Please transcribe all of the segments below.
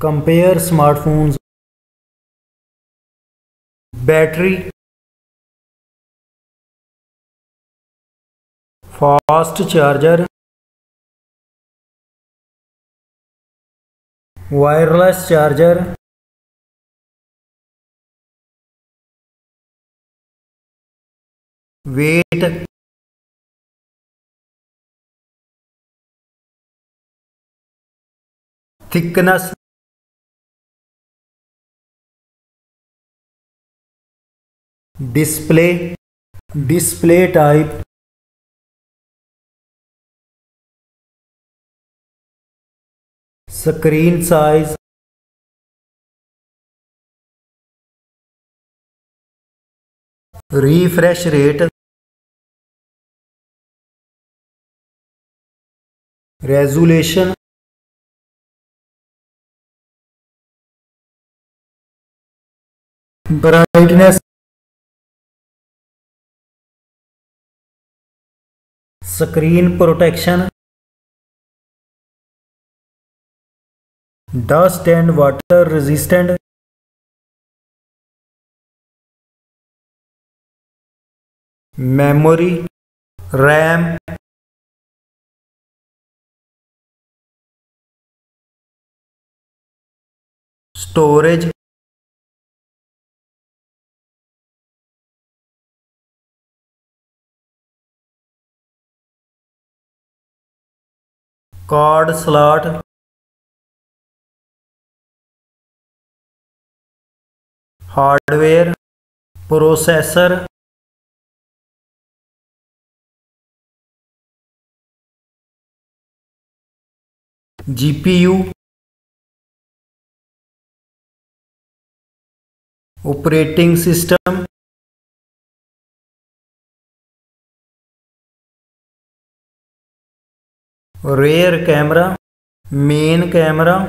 Compare smartphones, battery, fast charger, wireless charger, weight, thickness, display type, screen size, refresh rate, resolution, brightness, screen protection, dust and water resistant, memory, RAM, storage, card slot, hardware, processor, GPU, operating system, rear camera, main camera,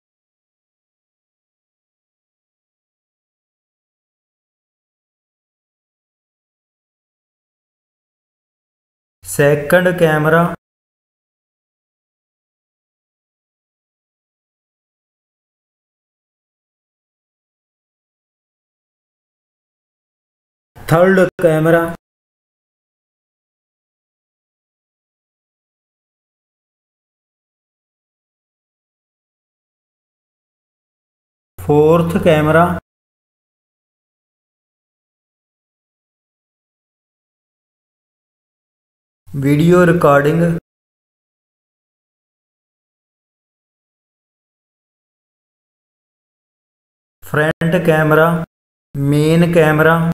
second camera, third camera, fourth camera, video recording, front camera, main camera,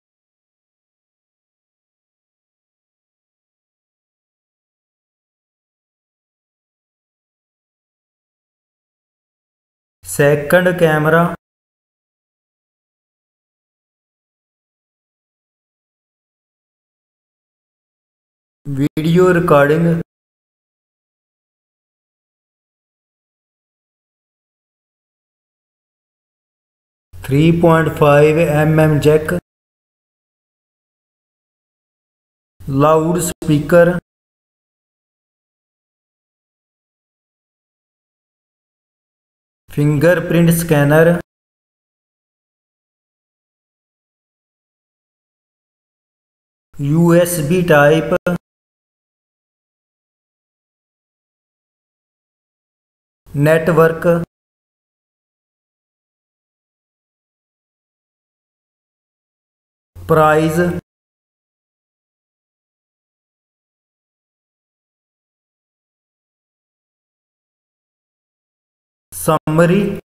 second camera, video recording, .5 mm jack, loudspeaker, fingerprint scanner, USB type, network, price, summary,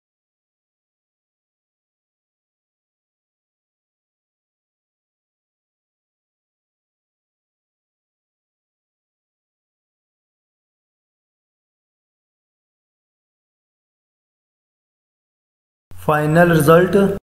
final result.